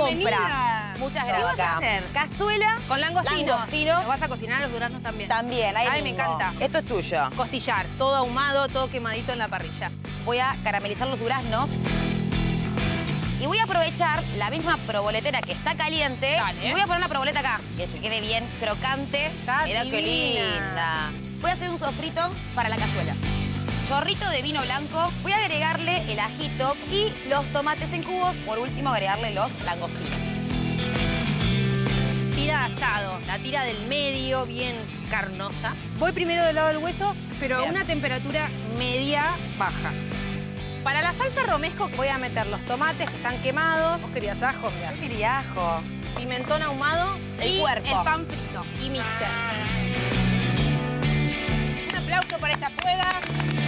compras. Muchas gracias. ¿Qué vas a hacer? Cazuela Con langostinos. Langostinos. ¿Lo vas a cocinar a los duraznos también? También, ahí Ay, me mismo. encanta. Esto es tuyo. Costillar, todo ahumado, todo quemadito en la parrilla. Voy a caramelizar los duraznos. Y voy a aprovechar la misma proboletera que está caliente. Dale. Y voy a poner la proboleta acá. Que quede bien crocante. Está Mirá qué divina. linda. Voy a hacer un sofrito para la cazuela. Chorrito de vino blanco. Voy a agregarle el ajito y los tomates en cubos. Por último, agregarle los langostinos. Tira de asado, la tira del medio, bien carnosa. Voy primero del lado del hueso, pero Bien. a una temperatura media-baja. Para la salsa romesco voy a meter los tomates que están quemados. ¿Vos querías ajo? Mirá. Yo quería ajo. Pimentón ahumado El y cuerpo. el pan frito y mixer. Un aplauso para esta fuega.